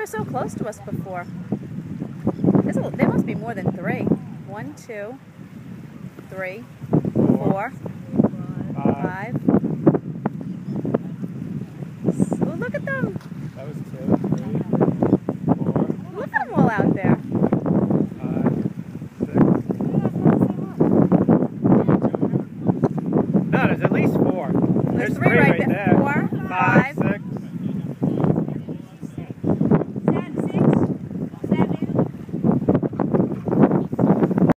were so close to us before. There must be more than 3. 1, 2, 3, 4, 5. Oh, look at them. That was 2, 3, 4. Look at them all out there. 5, 6. No, there's at least 4. There's 3 right there. there. 4, 5, 6.